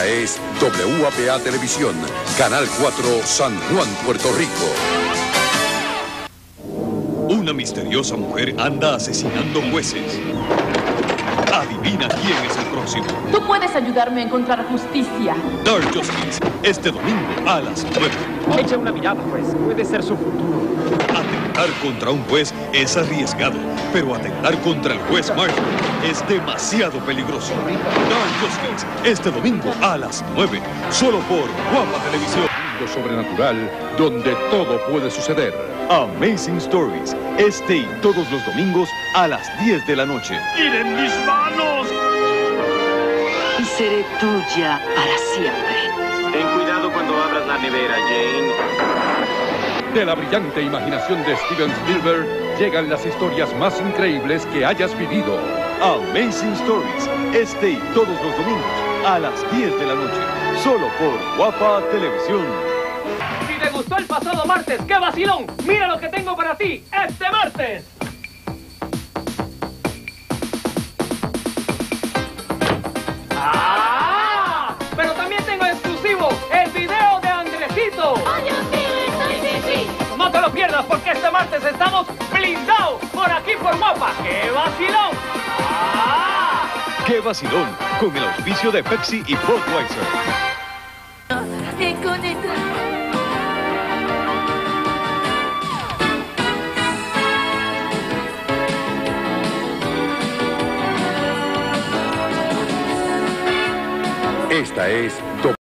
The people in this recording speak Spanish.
Esta es WAPA Televisión, Canal 4, San Juan, Puerto Rico. Una misteriosa mujer anda asesinando jueces. Adivina quién es el próximo. Tú puedes ayudarme a encontrar justicia. Dark Justice, este domingo a las 9. Echa una mirada, pues. Puede ser su futuro. Atentar contra un juez es arriesgado, pero atentar contra el juez Marshall es demasiado peligroso. Dark Justice, este domingo a las 9, solo por WAPA Televisión. Mundo sobrenatural, donde todo puede suceder. Amazing Stories, este y todos los domingos a las 10 de la noche. ¡Miren mis manos! Y seré tuya para siempre. Ten cuidado cuando abras la nevera, Jane. De la brillante imaginación de Steven Spielberg llegan las historias más increíbles que hayas vivido. Amazing Stories, este y todos los domingos a las 10 de la noche, solo por WAPA Televisión. Si te gustó el pasado martes, ¡qué vacilón! ¡Mira lo que tengo para ti este martes! ¡Ah! Pero también tengo exclusivo el video de Andresito. ¡Oh, Dios mío, estoy pipí! No te lo pierdas porque este martes estamos blindados por aquí por WAPA. ¡Qué vacilón! ¡Ah! ¡Qué vacilón! Con el auspicio de Pepsi y Budweiser. Esta es